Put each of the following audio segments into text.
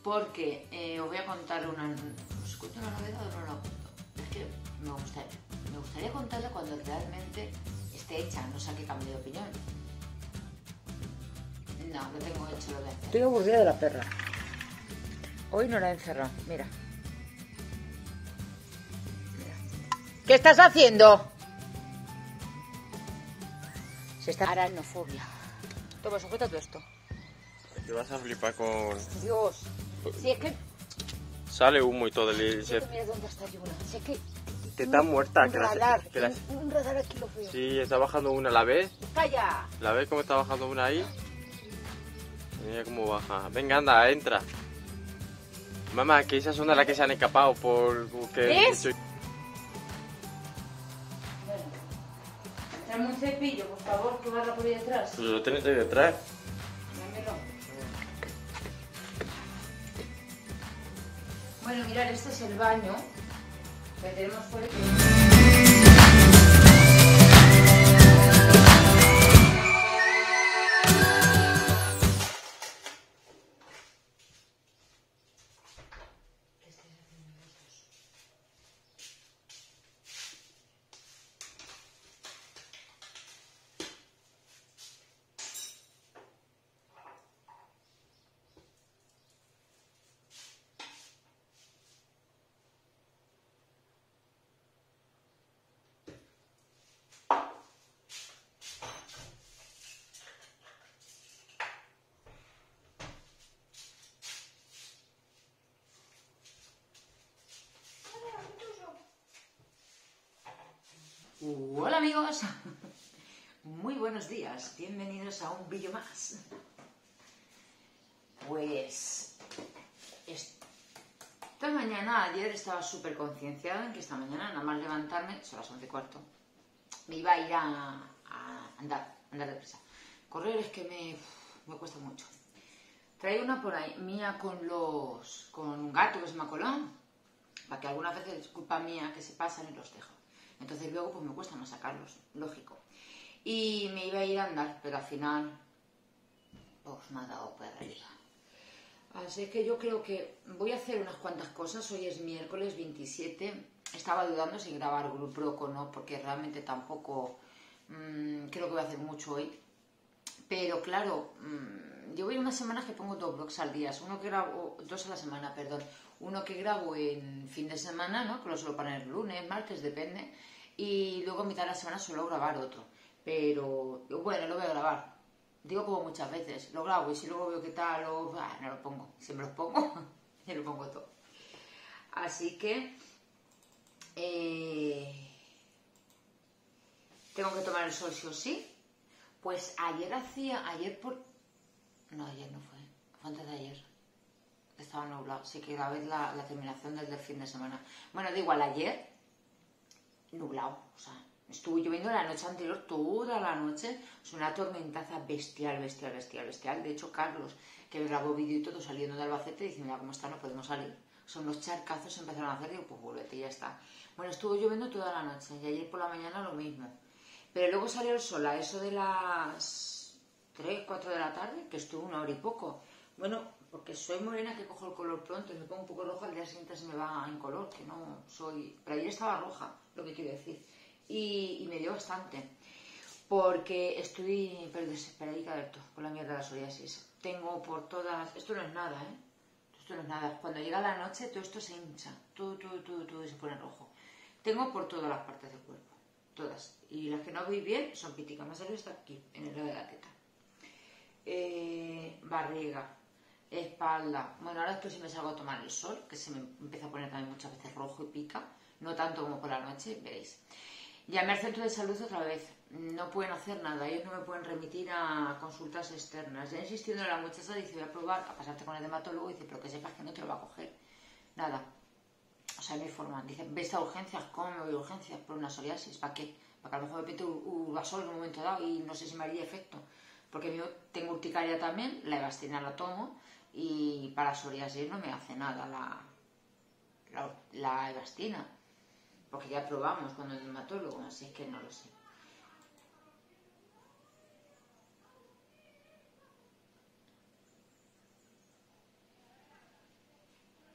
porque os voy a contar una... ¿Os cuento una novedad o no la cuento? Es que me gustaría contarla cuando realmente esté hecha, no sea que cambie de opinión. No, lo tengo hecho, lo voy a hacer. Estoy aburrida de la perra. Hoy no la he encerrado, mira. ¿Qué estás haciendo? Se está... Aracnofobia. Toma, sujeta todo esto. Te vas a flipar con... Dios. Si es que... Sale humo y todo. Mira dónde está Yuna. Si es que... Que está muerta. Un radar. Un radar aquí lo veo. Sí, está bajando una. ¿La ves? ¡Calla! ¿La ves cómo está bajando una ahí? Mira cómo baja. Venga, anda, entra. Mamá, que esas son de las que se han escapado por... ¿Ves? Tráeme un cepillo, por favor, que barra por ahí detrás. Pues lo tienes ahí detrás. Dámelo. Bueno, mirad, este es el baño que tenemos fuera. Hola amigos, muy buenos días, bienvenidos a un vídeo más. Pues esta mañana, ayer estaba súper concienciada en que esta mañana, nada más levantarme, son las 11:15, me iba a ir a andar deprisa. Correr es que me cuesta mucho. Traigo una por ahí mía con un gato que se me ha colado, para que algunas veces es culpa mía que se pasan y los dejo. Entonces luego pues me cuesta más sacarlos, lógico. Y me iba a ir a andar, pero al final pues me ha dado perrilla. Así que yo creo que voy a hacer unas cuantas cosas. Hoy es miércoles 27. Estaba dudando si grabar GoPro o no, porque realmente tampoco creo que voy a hacer mucho hoy. Pero claro, yo voy unas semanas que pongo 2 vlogs al día. Uno que grabo, 2 a la semana, perdón. Uno que grabo en fin de semana, ¿no? Que lo suelo poner lunes, martes, depende. Y luego en mitad de la semana suelo grabar otro. Pero bueno, lo voy a grabar. Digo como muchas veces, lo grabo y si luego veo qué tal, no lo pongo. Siempre los pongo y lo pongo todo. Así que tengo que tomar el sol sí o sí. Pues ayer no, ayer no fue antes de ayer. Estaba nublado, sí que grabé la terminación del fin de semana. Bueno, da igual, ayer nublado, o sea, estuvo lloviendo la noche anterior, toda la noche, es una tormentaza bestial. De hecho, Carlos, que me grabó vídeo y todo saliendo de Albacete, dice, mira cómo está, no podemos salir. Son los charcazos empezaron a hacer, digo, pues vuélvete y ya está. Bueno, estuvo lloviendo toda la noche y ayer por la mañana lo mismo. Pero luego salió el sol a eso de las 3, 4 de la tarde, que estuvo 1 hora y poco. Bueno, porque soy morena que cojo el color pronto y me pongo un poco roja, al día siguiente se me va en color, que no soy... Pero ayer estaba roja, lo que quiero decir. Y me dio bastante, porque estoy desesperadica de todo, con la mierda de la psoriasis. Tengo por todas... Esto no es nada, ¿eh? Esto no es nada. Cuando llega la noche todo esto se hincha, todo se pone rojo. Tengo por todas las partes del cuerpo, todas. Y las que no veis bien son piticas. Más está aquí, en el lado de la teta. Barriga, espalda. Bueno, ahora es que si me salgo a tomar el sol, que se me empieza a poner también muchas veces rojo y pica, no tanto como por la noche, veréis. Llamé al centro de salud otra vez, no pueden hacer nada, ellos no me pueden remitir a consultas externas. Ya insistiendo en la muchacha, dice, voy a probar a pasarte con el dermatólogo, dice, pero que sepas que no te lo va a coger. Nada, o sea, no hay forma. Dice, ves a urgencias, ¿cómo me voy a urgencias? Por una psoriasis, ¿para qué? Para que a lo mejor me pete Urbasol en un momento dado y no sé si me haría efecto. Porque yo tengo urticaria también, la Evastina la tomo y para psoriasis no me hace nada la Evastina. Porque ya probamos con el dermatólogo, así es que no lo sé.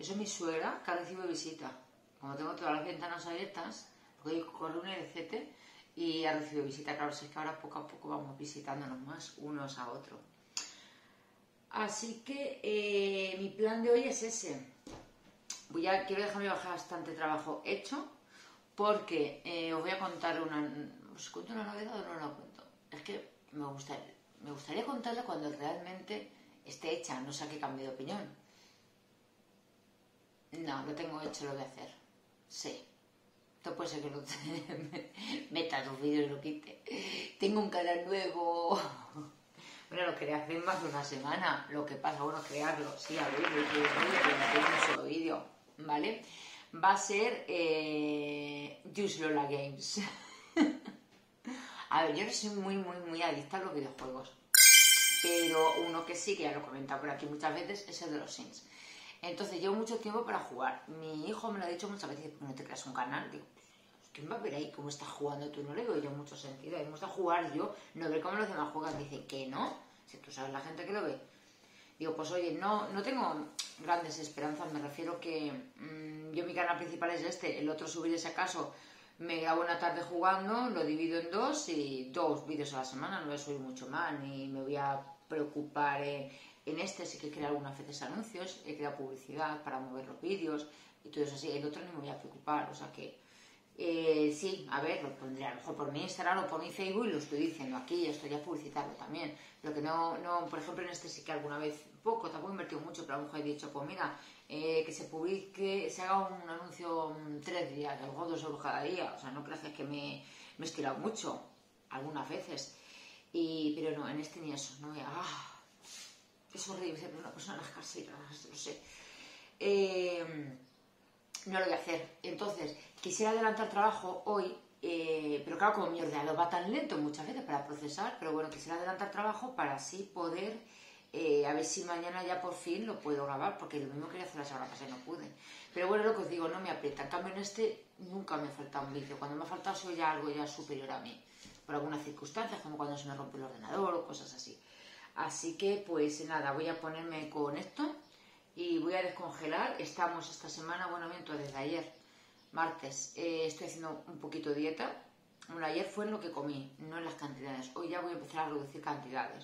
Eso es mi suegra, que recibe visita. Como tengo todas las ventanas abiertas, porque hoy corre un LCT y ha recibido visita. Claro, si es que ahora poco a poco vamos visitándonos más unos a otros. Así que mi plan de hoy es ese. Quiero dejarme bastante trabajo hecho, porque os voy a contar ¿Os cuento una novedad o no la cuento? Es que me gustaría contarla cuando realmente esté hecha, no sé a qué cambie de opinión. No, lo tengo hecho, lo voy a hacer. Sí. Esto puede ser que lo meta los vídeos y lo quite. Tengo un canal nuevo. Bueno, lo quería hacer más de una semana. Lo que pasa, bueno, crearlo. Sí, abrirlo y todo un solo vídeo, ¿vale? Va a ser Just Lola Games. A ver, yo no soy muy adicta a los videojuegos. Pero uno que sí, que ya lo he comentado por aquí muchas veces, es el de los Sims. Entonces llevo mucho tiempo para jugar. Mi hijo me lo ha dicho muchas veces, ¿por qué no te creas un canal? Digo, ¿quién va a ver ahí cómo estás jugando tú? No le veo yo mucho sentido. Me gusta jugar yo, no ver cómo los demás juegan. Dice, ¿qué no? Si tú sabes la gente que lo ve. Digo, pues oye, no tengo grandes esperanzas. Me refiero que yo mi canal principal es este. El otro subiré si acaso. Me grabo una tarde jugando, lo divido en dos y 2 vídeos a la semana. No voy a subir mucho más, ni me voy a preocupar en este. Sí que he creado algunas veces anuncios, he creado publicidad para mover los vídeos y todo eso así. El otro no me voy a preocupar, o sea que sí, a ver, lo pondré a lo mejor por mi Instagram o por mi Facebook y lo estoy diciendo aquí, estoy a publicitarlo también. Lo que no, por ejemplo, en este sí que alguna vez, tampoco he invertido mucho, pero a lo mejor he dicho, pues mira, que se publique, se haga un anuncio 3 días, a lo mejor 2 euros cada día. O sea, no creas que me he estirado mucho, algunas veces. Pero no, en este ni eso, no voy a... es horrible ser una persona en las casillas, lo sé. No lo voy a hacer. Entonces, quisiera adelantar trabajo hoy, pero claro, como mi ordenador va tan lento muchas veces para procesar, pero bueno, quisiera adelantar trabajo para así poder, a ver si mañana ya por fin lo puedo grabar, porque lo mismo quería hacer la semana pasada y no pude. Pero bueno, lo que os digo, no me aprieta. En cambio, en este nunca me falta un vídeo. Cuando me ha faltado soy ya algo ya superior a mí, por algunas circunstancias, como cuando se me rompe el ordenador o cosas así. Así que, pues nada, voy a ponerme con esto y voy a descongelar. Estamos esta semana, bueno, miento, desde ayer, martes, estoy haciendo un poquito de dieta. Bueno, ayer fue en lo que comí, no en las cantidades. Hoy ya voy a empezar a reducir cantidades.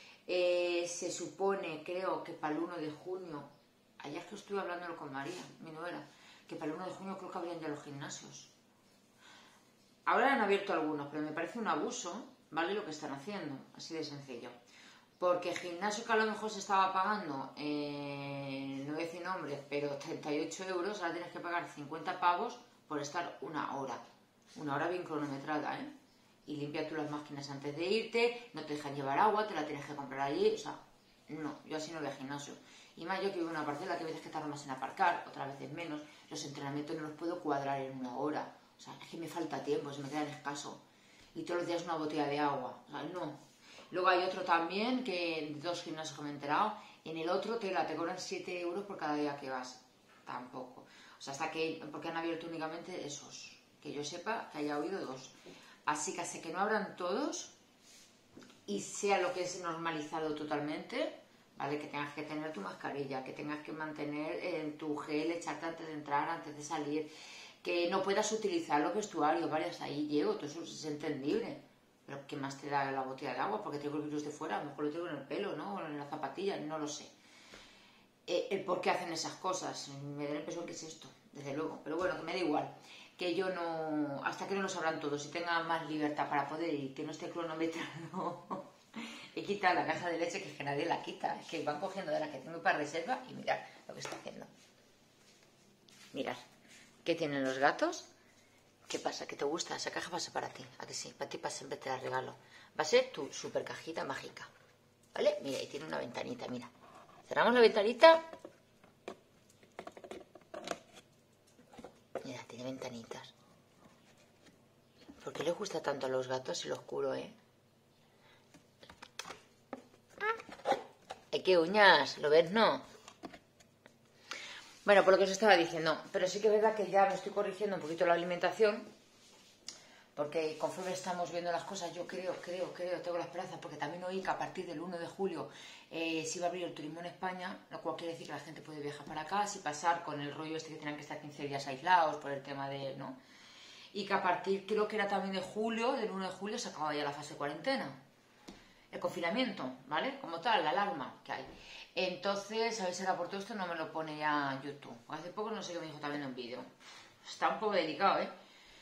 Se supone, creo que para el 1 de junio, ayer que estuve hablándolo con María, mi nuera, que para el 1 de junio creo que abrían ya los gimnasios. Ahora han abierto algunos, pero me parece un abuso, ¿vale? Lo que están haciendo, así de sencillo. Porque el gimnasio que a lo mejor se estaba pagando, no voy a decir nombres, pero 38 euros, ahora tienes que pagar 50 pavos por estar una hora. Una hora bien cronometrada, ¿eh? Y limpia tú las máquinas antes de irte, no te dejan llevar agua, te la tienes que comprar allí, o sea, no, yo así no voy al gimnasio. Y más yo que vivo en una parcela, que a veces que tardo más en aparcar, otras veces menos, los entrenamientos no los puedo cuadrar en una hora. O sea, es que me falta tiempo, se me queda en escaso. Y todos los días una botella de agua, o sea, no. Luego hay otro también, que 2 gimnasios que me he enterado, en el otro te cobran 7 euros por cada día que vas. Tampoco. O sea, porque han abierto únicamente esos. Que yo sepa, que haya oído 2. Así que hasta que no abran todos y sea lo que es normalizado totalmente, ¿vale? Que tengas que tener tu mascarilla, que tengas que mantener tu gel, echarte antes de entrar, antes de salir, que no puedas utilizar los vestuarios, ¿vale? Hasta ahí llego, todo eso es entendible. Pero ¿qué más te da la botella de agua? Porque tengo el virus de fuera, a lo mejor lo tengo en el pelo, ¿no? O en la zapatilla, no lo sé. El por qué hacen esas cosas, me da la impresión que es esto, desde luego. Pero bueno, que me da igual. Que yo no... Hasta que no lo sabrán todos y tengan más libertad para poder ir, que no esté cronometrado. He quitado la caja de leche, que es que nadie la quita. Es que van cogiendo de la que tengo para reserva y mirad lo que está haciendo. Mirad. ¿Qué tienen los gatos? ¿Qué pasa? ¿Qué te gusta? Esa caja va a ser para ti. ¿A que sí? Para ti, para siempre te la regalo. Va a ser tu super cajita mágica. ¿Vale? Mira, y tiene una ventanita, mira. Cerramos la ventanita. Mira, tiene ventanitas. ¿Por qué les gusta tanto a los gatos el oscuro, ¡Qué uñas! ¿Lo ves, no? Bueno, por lo que os estaba diciendo, pero sí que es verdad que ya me estoy corrigiendo un poquito la alimentación, porque conforme estamos viendo las cosas, yo creo, tengo la esperanza, porque también oí que a partir del 1 de julio se iba a abrir el turismo en España, lo cual quiere decir que la gente puede viajar para acá, sin pasar con el rollo este que tenían que estar 15 días aislados por el tema de, ¿no? Y que a partir, creo que era también de julio, del 1 de julio, se acababa ya la fase de cuarentena. El confinamiento, ¿vale? Como tal, la alarma que hay. Entonces, a ver si era por todo esto, no me lo pone ya YouTube. Hace poco no sé qué me dijo también en un vídeo. Está un poco delicado, ¿eh?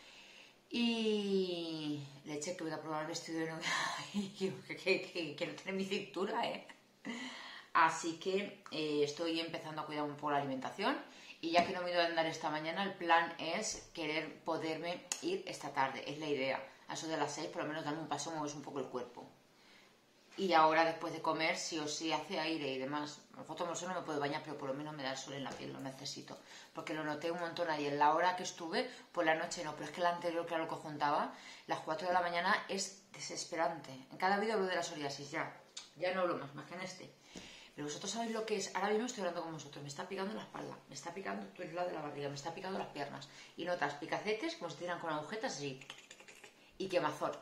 Y le eché que voy a probar el vestido de novia que no tiene mi cintura, ¿eh? Así que estoy empezando a cuidar un poco la alimentación. Y ya que no me he ido a andar esta mañana, el plan es querer poderme ir esta tarde. Es la idea. A eso de las 6, por lo menos darme un paso, mover un poco el cuerpo. Y ahora, después de comer, sí o sí hace aire y demás. A lo mejor tomo el sol, no me puedo bañar, pero por lo menos me da el sol en la piel, lo necesito. Porque lo noté un montón ahí. En la hora que estuve, por la noche no, pero es que la anterior, claro, que juntaba, las 4 de la mañana es desesperante. En cada vídeo hablo de la psoriasis, ya no hablo más que en este. Pero vosotros sabéis lo que es. Ahora mismo estoy hablando con vosotros, me está picando la espalda, me está picando todo el lado de la barriga, me está picando las piernas. Y notas picacetes como si te tiran con agujetas así. Y quemazón.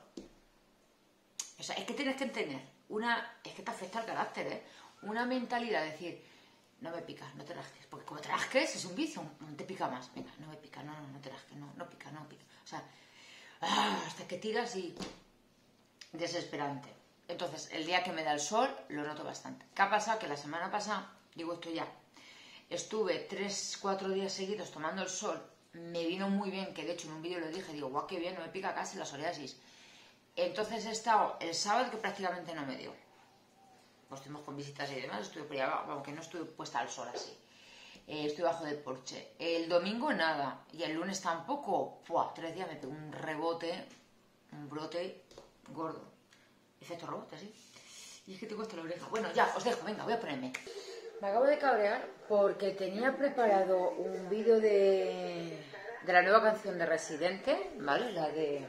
O sea, es que tienes que entender es que te afecta el carácter, ¿eh? Una mentalidad de decir, no me pica, no te rasques, porque como te rasques es un vicio, te pica más. Venga, no me pica, no te rasques, no pica. O sea, hasta que tiras y desesperante. Entonces, el día que me da el sol, lo noto bastante. ¿Qué ha pasado? Que la semana pasada, digo esto ya, estuve 3-4 días seguidos tomando el sol, me vino muy bien, que de hecho en un vídeo lo dije, digo, guau, qué bien, no me pica casi la psoriasis. Entonces he estado el sábado que prácticamente no me dio. Pues estuvimos con visitas y demás, estuve por allá abajo, aunque no estuve puesta al sol así. Estuve bajo del porche. El domingo nada, y el lunes tampoco. 3 días me pegó un rebote, un brote gordo. Efecto rebote, ¿sí? Y es que tengo hasta la oreja. Bueno, ya, os dejo, venga, voy a ponerme. Me acabo de cabrear porque tenía preparado un vídeo de la nueva canción de Residente, ¿vale? La de...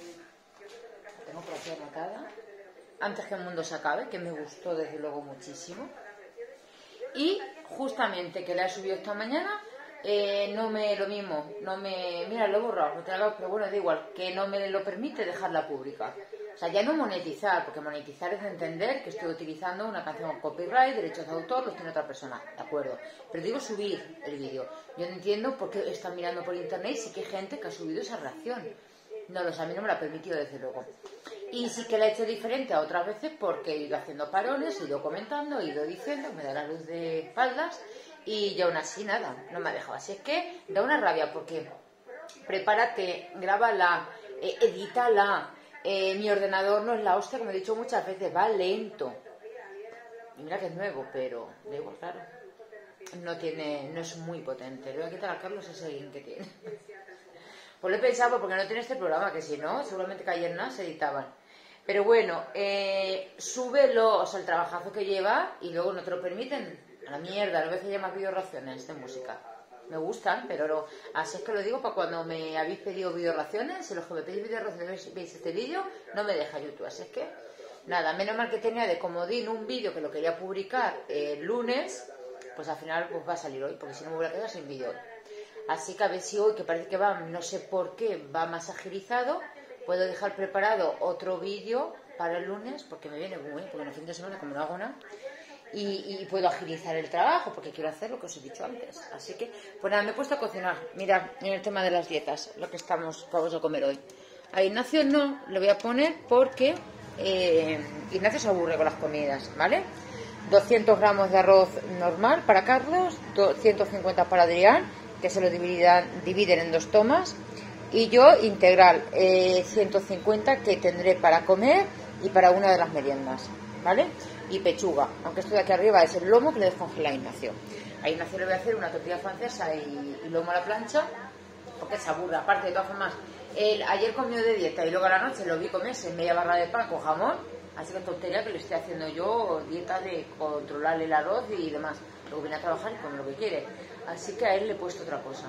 La tengo por aquí anotada. Antes que el mundo se acabe, que me gustó desde luego muchísimo. Y justamente que la he subido esta mañana, no me lo mismo, no me... Mira, lo he borrado, pero bueno, da igual, que no me lo permite dejarla pública. O sea, ya no monetizar, porque monetizar es entender que estoy utilizando una canción con copyright, derechos de autor, los tiene otra persona, de acuerdo. Pero digo subir el vídeo. Yo no entiendo por qué están mirando por internet y sí que hay gente que ha subido esa reacción. No, a mí no me lo ha permitido, desde luego. Y sí que la he hecho diferente a otras veces porque he ido haciendo parones, he ido comentando, he ido diciendo, me da la luz de espaldas y aún así nada, no me ha dejado. Así es que da una rabia porque prepárate, grábala, edítala. Mi ordenador no es la hostia, como he dicho muchas veces, va lento. Y mira que es nuevo, pero da igual, claro. No es muy potente. Le voy a quitar a Carlos ese link que tiene. Pues lo he pensado porque no tiene este programa, que si no, seguramente que ayer nada se editaban. Pero bueno, súbelo, o sea, el trabajazo que lleva y luego no te lo permiten. A la mierda, a veces llamas video raciones de música. Me gustan, pero no. Así es que lo digo para cuando me habéis pedido video raciones, si los que me pedís video raciones veis este vídeo, no me deja YouTube. Así es que, nada, menos mal que tenía de comodín un vídeo que lo quería publicar el lunes, pues al final pues va a salir hoy, porque si no me voy a quedar sin vídeo hoy. Así que a ver si hoy, que parece que va, no sé por qué, va más agilizado, puedo dejar preparado otro vídeo para el lunes, porque me viene muy bien, porque en el fin de semana como no hago nada, y puedo agilizar el trabajo, porque quiero hacer lo que os he dicho antes. Así que, pues nada, me he puesto a cocinar. Mirad, en el tema de las dietas, lo que vamos a comer hoy. A Ignacio no, le voy a poner porque Ignacio se aburre con las comidas, ¿vale? 200 gramos de arroz normal para Carlos, 150 para Adrián, que se lo dividen en 2 tomas, y yo integral, 150 que tendré para comer y para una de las meriendas, ¿vale? Y pechuga, aunque esto de aquí arriba es el lomo que le descongela a Ignacio. A Ignacio le voy a hacer una tortilla francesa y lomo a la plancha, porque se aburre. Aparte, de todas formas, él ayer comió de dieta y luego a la noche lo vi comerse media barra de pan con jamón, así que tontería que le estoy haciendo yo, dieta de controlarle el arroz y demás. Luego viene a trabajar y come lo que quiere. Así que a él le he puesto otra cosa.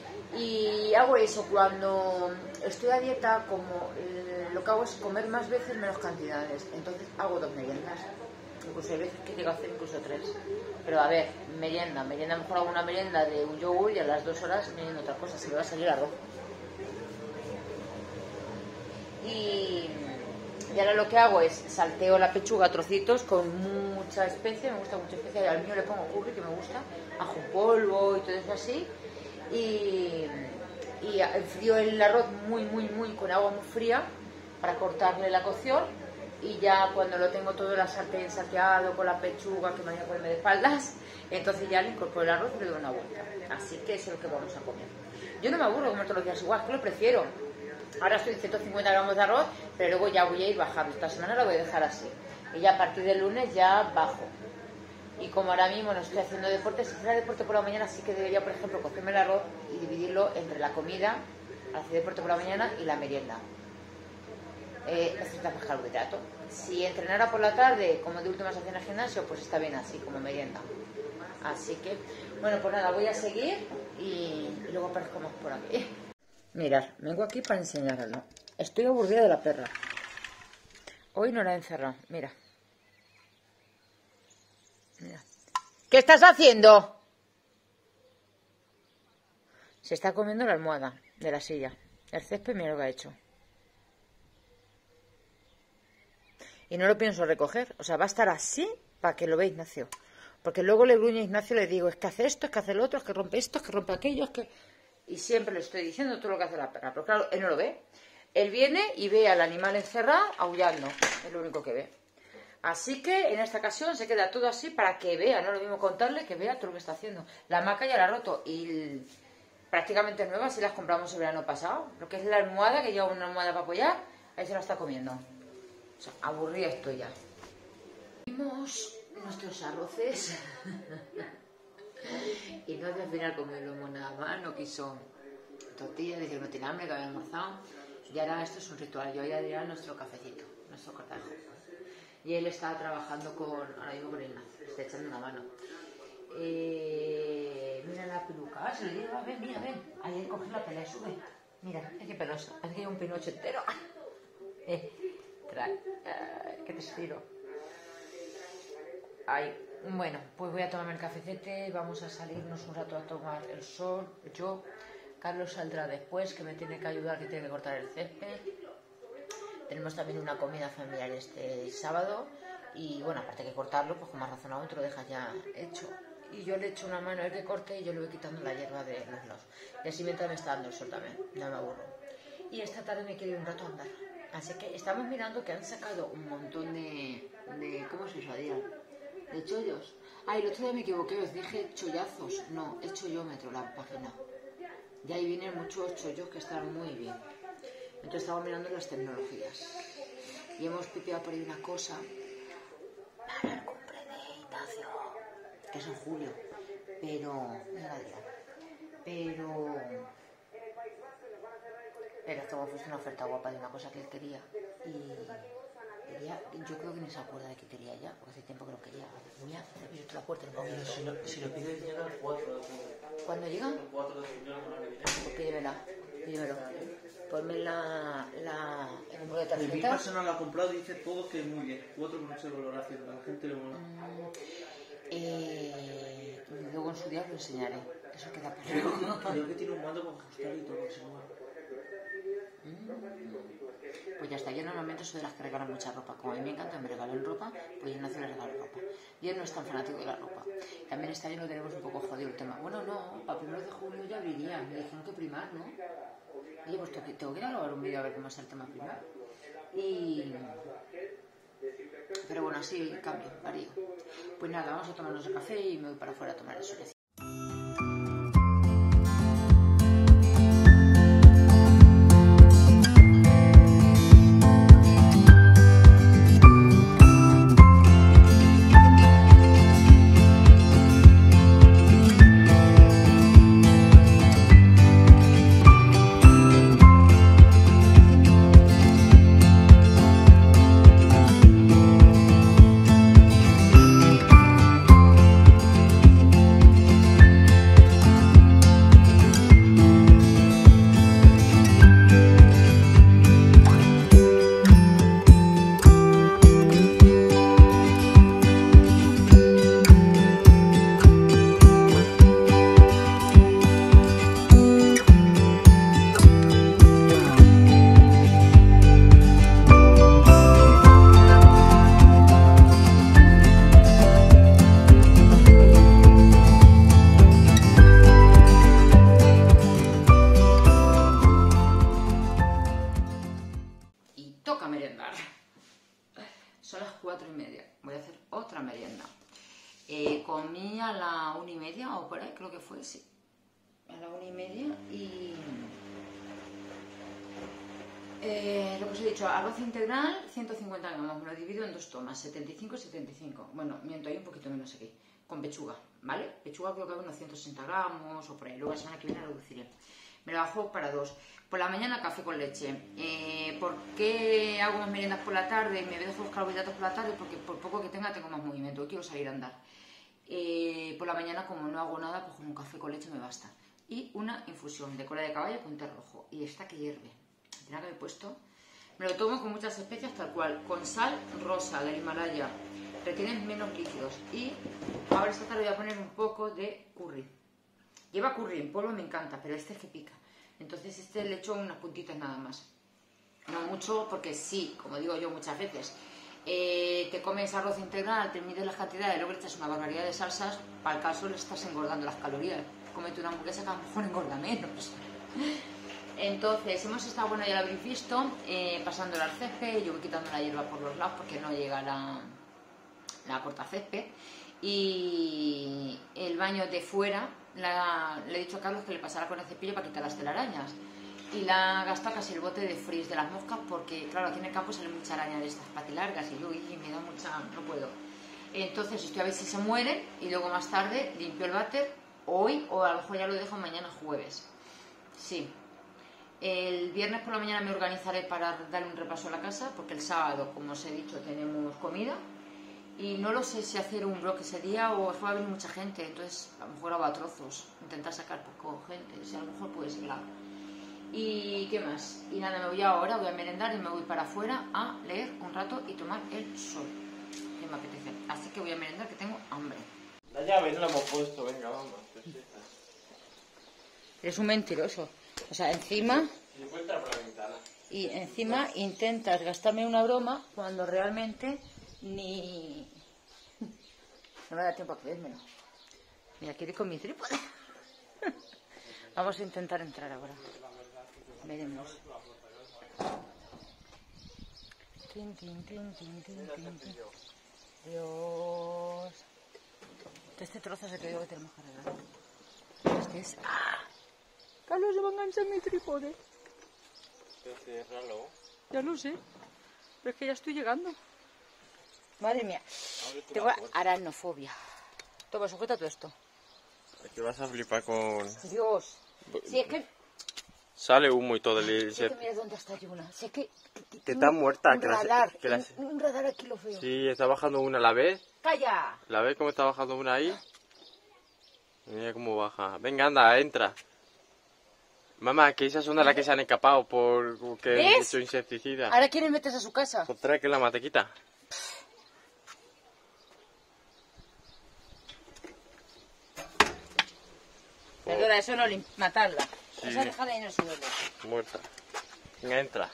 Y hago eso cuando estoy a dieta, como lo que hago es comer más veces menos cantidades. Entonces hago 2 meriendas. Incluso hay veces que llego a hacer incluso 3. Pero a ver, merienda, mejor hago una merienda de un yogur y a las 2 horas merienda otra cosa, se me va a salir arroz. Y ahora lo que hago es salteo la pechuga a trocitos con mucha especia, me gusta mucha especia, y al mío le pongo curry, que me gusta, ajo en polvo y todo eso así, y enfrío el arroz muy con agua muy fría para cortarle la cocción, y ya cuando lo tengo todo la sartén salteado con la pechuga, que me voy a ponerme de espaldas, entonces ya le incorporo el arroz y le doy una vuelta. Así que eso es lo que vamos a comer. Yo no me aburro de comer todos los días igual, es que lo prefiero. Ahora estoy en 150 gramos de arroz, pero luego ya voy a ir bajando. Esta semana lo voy a dejar así. Y ya a partir del lunes ya bajo. Y como ahora mismo no estoy haciendo deporte, si fuera deporte por la mañana sí que debería, por ejemplo, cogerme el arroz y dividirlo entre la comida, hacer deporte por la mañana y la merienda. Necesita más carbohidrato. Si entrenara por la tarde, como de últimas hacía en el gimnasio, pues está bien así, como merienda. Así que, bueno, pues nada, voy a seguir y luego aparezco más por aquí. Mirad, vengo aquí para enseñaroslo. Estoy aburrida de la perra. Hoy no la he encerrado, mira. Mira. ¿Qué estás haciendo? Se está comiendo la almohada de la silla. El césped, mira lo que ha hecho. Y no lo pienso recoger. O sea, va a estar así para que lo veáis, Ignacio. Porque luego le gruñe a Ignacio y le digo, es que hace esto, es que hace lo otro, es que rompe esto, es que rompe aquello, es que... Y siempre le estoy diciendo todo lo que hace la perra. Pero claro, él no lo ve. Él viene y ve al animal encerrado aullando. Es lo único que ve. Así que en esta ocasión se queda todo así para que vea. No es lo mismo contarle que vea todo lo que está haciendo. La hamaca ya la ha roto y prácticamente nueva, si las compramos el verano pasado. Lo que es la almohada, que lleva una almohada para apoyar, ahí se la está comiendo. O sea, aburrida estoy ya. Vimos nuestros arroces. Y no al final comerlo nada más, no quiso tortillas, dice que no tiene hambre, que había almorzado. Y ahora esto es un ritual, yo y Adrián nuestro cafecito, nuestro cortajo. Y él está trabajando ahora mismo con Ignacio, le está echando una mano. Mira la peluca, se lo lleva, ven, mira, ven. Ahí coge la pela y sube. Mira, es que peloso, parece que hay un pinocho entero. Que te estiro. Ay, bueno, pues voy a tomarme el cafecete, vamos a salirnos un rato a tomar el sol. Carlos saldrá después, que me tiene que ayudar, que tiene que cortar el césped. Tenemos también una comida familiar este sábado. Y bueno, aparte de cortarlo, pues con más razonado te lo dejas ya hecho. Y yo le echo una mano a él que corte y yo le voy quitando la hierba de los lados. Y así mientras me está dando el sol también, no me aburro. Y esta tarde me quiero ir un rato a andar. Así que estamos mirando que han sacado un montón de ¿cómo se llama? De chollos. Ah, el otro día me equivoqué, os dije chollazos. No, es chollómetro la página. Y ahí vienen muchos chollos que están muy bien. Entonces estamos mirando las tecnologías. Y hemos pipeado por ahí una cosa para el cumple de Ignacio, que es en julio. Pero esto hemos visto una oferta guapa de una cosa que él quería. Yo creo que ni se acuerda de que quería ya, porque hace tiempo que lo quería. Voy a abrirte la puerta. Si lo pides llega el 4 de junio. ¿Cuándo llega? El 4 de junio. Pues pídemelo. Ponme el número de Mi tarjeta. persona lo ha comprado y dice todo que es muy bien. 4,8 de valoración, a la gente le mola. Luego en su día lo enseñaré. Eso queda Creo que tiene un mando para ajustar y todo, que se mueve. Pues ya está, yo normalmente soy de las que regalan mucha ropa. Como a mí me encanta, me regalen ropa, pues yo no le regalo ropa. Y él no es tan fanático de la ropa. También este año lo tenemos un poco jodido el tema. Bueno, no, para 1 de julio ya abriría. Me dijeron que primar, ¿no? Oye, pues tengo que ir a grabar un vídeo a ver cómo es el tema primar. Pero bueno, así cambio, varío. Pues nada, vamos a tomarnos el café y me voy para afuera a tomar el sol. comí a la 1:30 o por ahí, creo que fue, sí. A la 1:30 y... lo que os he dicho, arroz integral, 150 gramos, me lo divido en 2 tomas, 75 y 75. Bueno, miento, hay un poquito menos aquí, con pechuga, ¿vale? Pechuga creo que hay unos 160 gramos o por ahí, luego la semana que viene reduciré. Me lo bajo para 2. Por la mañana café con leche. ¿Por qué hago más meriendas por la tarde y me dejo los carbohidratos por la tarde? Porque por poco que tenga tengo más movimiento, quiero salir a andar. Por la mañana, como no hago nada, pues con un café con leche me basta. Y una infusión de cola de caballo con té rojo. Y esta que hierve. Tendrá que haber puesto. Me lo tomo con muchas especias, tal cual. Con sal rosa del Himalaya. Retienen menos líquidos. Y ahora esta tarde voy a poner un poco de curry. Lleva curry en polvo, me encanta, pero este es que pica. Entonces este le echo unas puntitas nada más. No mucho, porque sí, como digo yo muchas veces, te comes arroz integral, te mides las cantidades, luego le echas una barbaridad de salsas, para el caso le estás engordando las calorías. Cómete una hamburguesa que a lo mejor engorda menos. Entonces, hemos estado, bueno, ya lo habréis visto, pasándola al césped, yo voy quitando la hierba por los lados porque no llega la cortacésped. Y el baño de fuera, le he dicho a Carlos que le pasara con el cepillo para quitar las telarañas. Y la ha gastado casi el bote de frizz de las moscas porque, claro, aquí en el campo salen mucha araña de estas patilargas y yo me da mucha... no puedo. Entonces estoy a ver si se mueren y luego más tarde limpio el váter hoy o a lo mejor ya lo dejo mañana jueves. Sí. El viernes por la mañana me organizaré para darle un repaso a la casa porque el sábado, como os he dicho, tenemos comida. Y no lo sé si hacer un blog ese día o va a venir mucha gente, entonces a lo mejor hago a trozos, intentar sacar poco gente, si a lo mejor puede ser claro. ¿Y qué más? Y nada, me voy ahora, voy a merendar y me voy para afuera a leer un rato y tomar el sol, que me apetece. Así que voy a merendar, que tengo hambre. La llave no la hemos puesto, venga, vamos. Eres un mentiroso. O sea, encima... Se puede entrar por la ventana. Y encima intentas gastarme una broma cuando realmente... ni... no me da tiempo a creérmelo. Mira, quiero ir con mi trípode. Vamos a intentar entrar ahora. Veremos. Tin, tin, tin, tin, tin, tin, tin. Dios. Este trozo es el que digo que tenemos que arreglar. Este es... ¡Ah! Carlos, se va a enganchar mi trípode. Ya lo sé. Pero es que ya estoy llegando. Madre mía, tengo aracnofobia. Toma, sujeta todo esto. Es que vas a flipar con... Dios. Si es que... Sale humo y todo el... Si es que mira dónde está Yuna. Si es que está muerta. Un radar. Un radar aquí lo veo. Sí, está bajando una. ¿La ves? ¡Calla! ¿La ves cómo está bajando una ahí? Mira cómo baja. Venga, anda, entra. Mamá, que esas son de las que se han escapado porque han hecho insecticida. Ahora quieren meterse a su casa. Pues trae que la matequita. Perdona, eso no matarla. Sí. Esa dejada ahí en el suelo. Muerta. Venga, entra.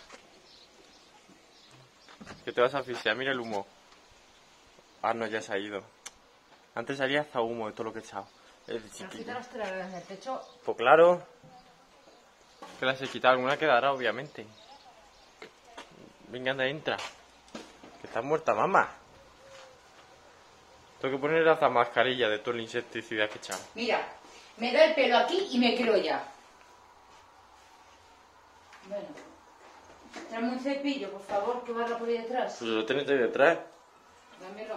Que te vas a asfixiar, mira el humo. Ah, no, ya se ha ido. Antes salía hasta humo de todo lo que he echado. Es ¿Pero quita las telarañas del techo? Pues claro. Que las he quitado, alguna quedará, obviamente. Venga, anda, entra. Que está muerta, mamá. Tengo que poner hasta mascarilla de todo el insecticida que he echado. Mira, me da el pelo aquí y me creo ya. Bueno, tráeme un cepillo, por favor, que barra por ahí detrás. Pues lo tienes ahí detrás. Dámelo.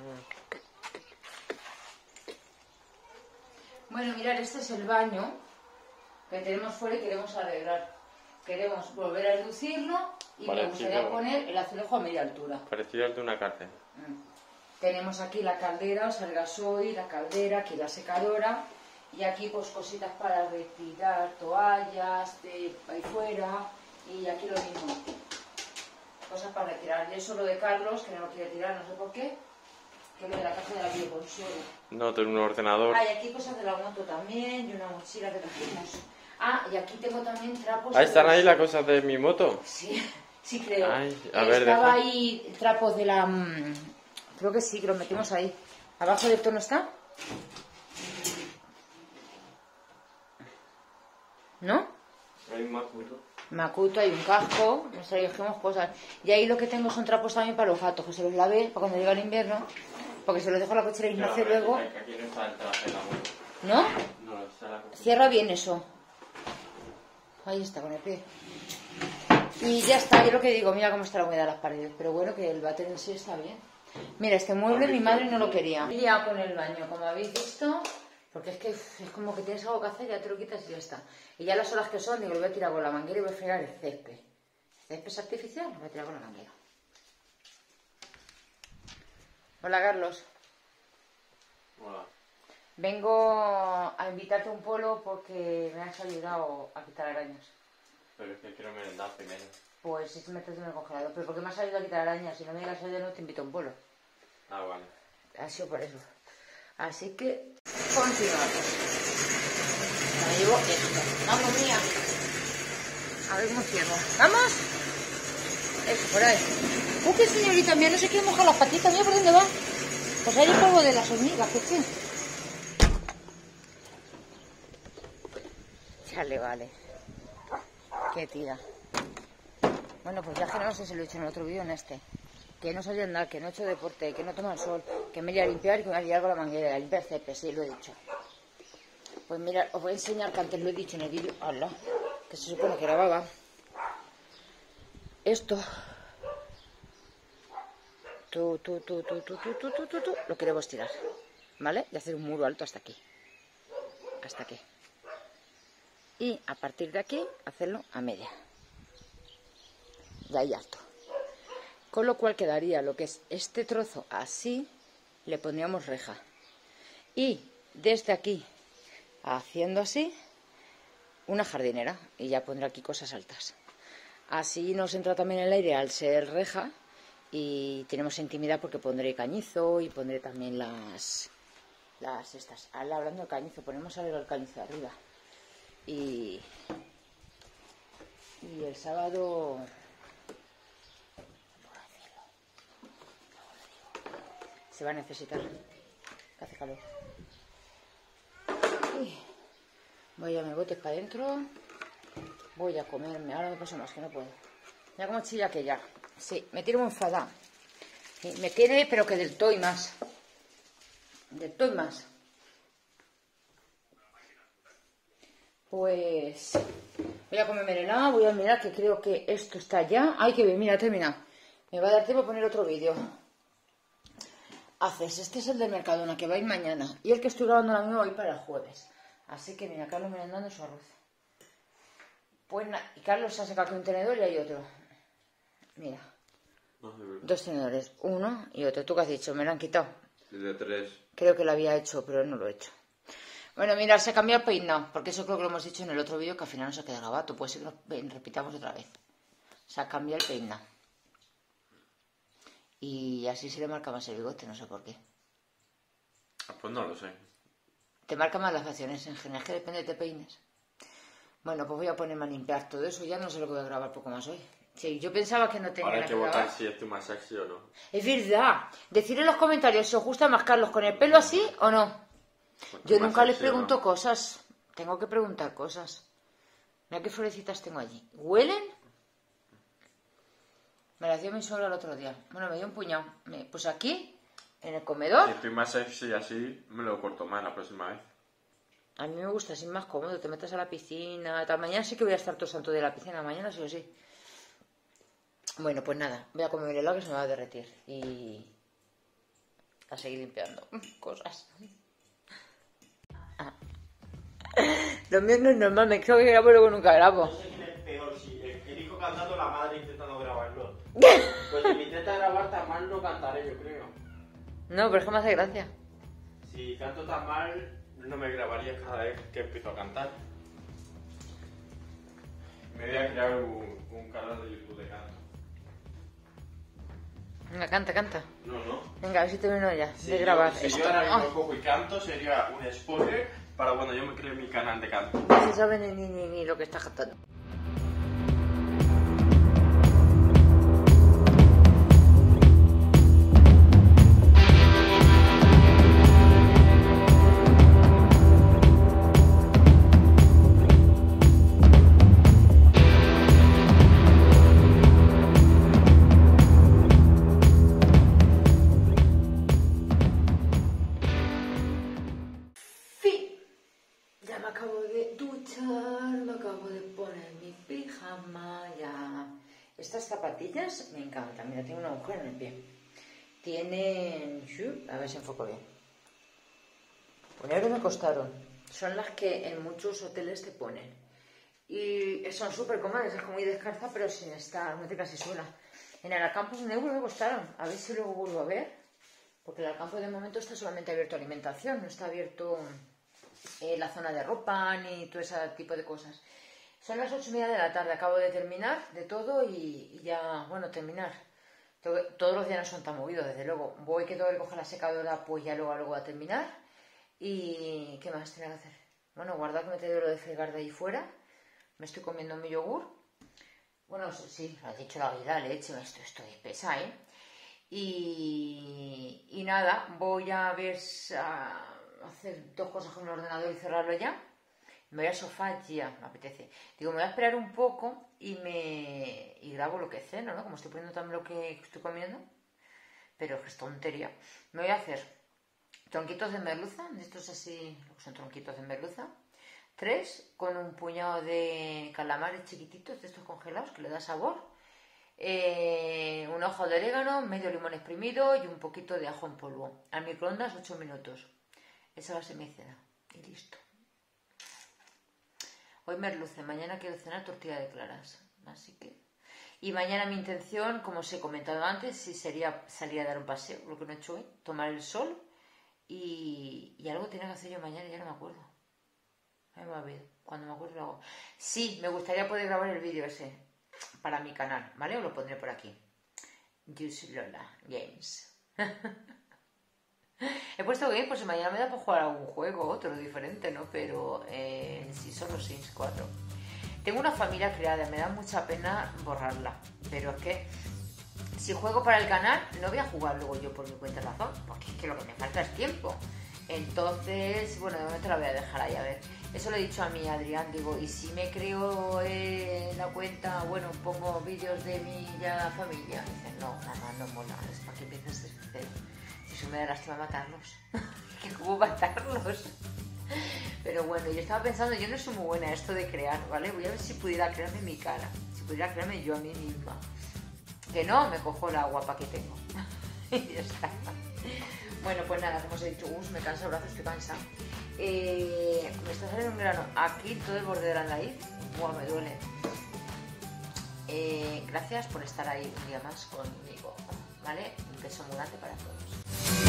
Bueno, mirad, este es el baño que tenemos fuera y queremos arreglar. Queremos volver a reducirlo y me gustaría poner el azulejo a media altura. Parecido al de una cárcel. Tenemos aquí la caldera, o sea, el gasoil, la caldera, aquí la secadora. Y aquí pues cositas para retirar, toallas de ahí fuera. Y aquí lo mismo. Cosas para retirar. Y eso lo de Carlos, que no lo quiere tirar, no sé por qué. Que viene de la caja de la bioconsuelo. No, tengo un ordenador. Ah, y aquí cosas de la moto también, y una mochila que trajimos. Ah, y aquí tengo también trapos... Ah, ¿están ahí las cosas de mi moto? Sí, sí creo. Ay, a ver, estaba deja. ahí trapos de la... creo que sí, que los metimos ahí. ¿Abajo del tono está? ¿No? Hay un Macuto. Macuto, hay un casco, nos elegimos cosas. Y ahí lo que tengo son trapos también para los gatos, que se los lavé para cuando llega el invierno. Porque se lo dejo a la cochera de Ignacio luego. Aquí no está el traje de la moto. ¿No? No, está la cocina. Cierra bien eso. Ahí está, con el pie. Y ya está, yo lo que digo, mira cómo está la humedad de las paredes. Pero bueno, que el váter en sí está bien. Mira, este mueble mi madre no lo quería. He liado con el baño, como habéis visto. Porque es que es como que tienes algo que hacer, ya te lo quitas y ya está. Y ya las horas que son, digo, lo voy a tirar con la manguera y voy a fregar el césped. ¿El césped es artificial? Lo voy a tirar con la manguera. Hola, Carlos. Hola. Vengo a invitarte a un polo porque me has ayudado a quitar arañas. Pero es que quiero merendar primero. Pues si te metes en el congelador. Pero porque me has ayudado a quitar arañas. Si no me digas ayuda, no te invito a un polo. Ah, vale. Ha sido por eso. Así que continuamos. Me llevo esto. Vamos, mía. A ver cómo cierro. ¿Vamos? Eso, por ahí. ¡Qué señorita mía! No se quiere mojar las patitas. Mira por dónde va. Pues hay el polvo de las hormigas, ¿qué qué? Chale, vale. Qué tira. Bueno, pues ya que no sé si lo he hecho en el otro vídeo, en este. Que no salí a andar, que no he hecho deporte, que no toma el sol, que me voy a limpiar y que me voy a liar con la manguera, a limpiar césped, sí, lo he dicho. Pues mira, os voy a enseñar que antes lo he dicho en el vídeo, ¡hala!, que se supone que grababa. Esto, lo queremos tirar, ¿vale? Y hacer un muro alto hasta aquí. Hasta aquí. Y a partir de aquí, hacerlo a media. De ahí alto. Con lo cual quedaría lo que es este trozo así, le pondríamos reja. Y desde aquí, haciendo así, una jardinera. Y ya pondré aquí cosas altas. Así nos entra también el aire al ser reja. Y tenemos intimidad porque pondré cañizo y pondré también las estas. Ahora, hablando del cañizo, ponemos algo el cañizo arriba. Y el sábado... se va a necesitar, que hace calor. Voy a mis botes para adentro. Voy a comerme, ahora me paso más que no puedo. Mira cómo chilla que ya. Sí, me tiro muy enfadada. Me quiere, pero que del todo y más. Del todo y más. Pues voy a comerme el helado, voy a mirar que creo que esto está ya. Ay, que bien, mira, termina. Me va a dar tiempo a poner otro vídeo. Este es el del Mercadona, que va a ir mañana. Y el que estoy grabando ahora mismo va a ir para el jueves. Así que mira, Carlos merendando su arroz. Pues nada, y Carlos se ha sacado aquí un tenedor y hay otro. Mira. Dos tenedores, uno y otro. ¿Tú qué has dicho? ¿Me lo han quitado? De 3. Creo que lo había hecho, pero no lo he hecho. Bueno, mira, se ha cambiado el peinado, porque eso creo que lo hemos dicho en el otro vídeo, que al final no se ha quedado grabado. Puede ser que lo repitamos otra vez. Se ha cambiado el peinado. Y así se le marca más el bigote, no sé por qué. Pues no lo sé. Te marca más las facciones en general, que depende de te peines. Bueno, pues voy a ponerme a limpiar todo eso, ya no sé lo que voy a grabar poco más hoy. Sí, yo pensaba que no tenía Ahora hay nada que que votar grabar. si estoy más sexy o no. Es verdad. Decid en los comentarios si os gusta más Carlos con el pelo así o no. Yo nunca les pregunto cosas. Tengo que preguntar cosas. Mira qué florecitas tengo allí. ¿Huelen? Me las dio mi suegra el otro día. Bueno, me dio un puñado. Pues aquí, en el comedor. Si estoy más sexy así, me lo corto más la próxima vez. A mí me gusta así más cómodo. Te metes a la piscina. Tal. Mañana sí que voy a estar todo santo de la piscina. Mañana sí o sí. Bueno, pues nada. Voy a comer el helado que se me va a derretir. Y a seguir limpiando cosas. Lo mío no es normal. Me creo que grabo luego nunca grabo. No sé quién es peor, si el hijo cantando o la madre intentando grabarlo. Pues si me intenta grabar tan mal no cantaré, yo creo. No, pero es que me hace gracia. Si canto tan mal, no me grabaría cada vez que empiezo a cantar. Me voy a crear un canal de YouTube de canto. Venga, canta, canta. No. Venga, a ver si termino ya Si de grabar. Si yo ahora mismo cojo y canto, sería un spoiler para cuando yo me cree mi canal de canto. No se sabe ni lo que está cantando. me acabo de duchar, me acabo de poner mi pijama, ya. Estas zapatillas me encantan, mira, tiene un agujero en el pie. Tienen... a ver si enfoco bien. Un euro me costaron. Son las que en muchos hoteles te ponen. Y son súper cómodas, es como muy descalza, pero sin estar, no te casi sola. En el Alcampo un euro me costaron. A ver si luego vuelvo a ver. Porque el Alcampo de momento está solamente abierto a alimentación, no está abierto la zona de ropa ni todo ese tipo de cosas. Son las 8:30 de la tarde, acabo de terminar de todo y ya, bueno, terminar. Todos los días no son tan movidos, desde luego. Voy que tengo que coger la secadora, pues ya luego a terminar. ¿Y qué más tenía que hacer? Bueno, guardar que me he traído lo de fregar de ahí fuera. Me estoy comiendo mi yogur. Bueno, sí, lo has dicho la vida, leche, estoy espesa, ¿eh? Y nada, voy a ver, a hacer 2 cosas con el ordenador y cerrarlo ya. Me voy al sofá, ya, me apetece. Digo, me voy a esperar un poco y grabo lo que ceno, ¿no? Como estoy poniendo también lo que estoy comiendo. Pero es tontería. Me voy a hacer tronquitos de merluza, de estos así, lo que son tronquitos de merluza. 3 con un puñado de calamares chiquititos, de estos congelados, que le da sabor. Un ojo de orégano, medio limón exprimido y un poquito de ajo en polvo. Al microondas 8 minutos. Esa va a ser mi cena. Y listo. Hoy merluza, mañana quiero cenar tortilla de claras. Así que... Y mañana mi intención, como os he comentado antes, sí sería salir a dar un paseo, lo que no he hecho hoy, tomar el sol y algo tenía que hacer yo mañana, ya no me acuerdo. Cuando me acuerdo lo hago. Sí, me gustaría poder grabar el vídeo ese para mi canal, ¿vale? Os lo pondré por aquí. Juicy Lola Games. He puesto Games por si mañana me da por jugar a algún juego, otro diferente, ¿no? Pero sí son los Sims 4. Tengo una familia creada, me da mucha pena borrarla. Pero es que si juego para el canal, no voy a jugar luego yo por mi cuenta de razón, porque es que lo que me falta es tiempo. Entonces, bueno, de momento la voy a dejar ahí, a ver. Eso lo he dicho a mi Adrián, digo, y si me creo la cuenta, bueno, pongo vídeos de mi ya familia. Dice, no, mamá, no mola, es para que empieces desde cero. Si eso me da lástima matarlos. ¿Cómo matarlos? Pero bueno, yo estaba pensando, yo no soy muy buena en esto de crear, ¿vale? Voy a ver si pudiera crearme mi cara, si pudiera crearme yo a mí misma. Que no, me cojo la guapa que tengo. Y ya está. Bueno, pues nada, como os he dicho, me cansa el brazo, estoy cansada. Me está saliendo un grano aquí, todo el borde de la nariz. Buah, me duele. Gracias por estar ahí un día más conmigo, ¿vale? Un beso muy grande para todos.